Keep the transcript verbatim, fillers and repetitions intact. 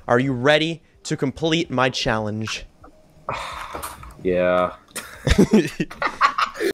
Are you ready to complete my challenge? Yeah.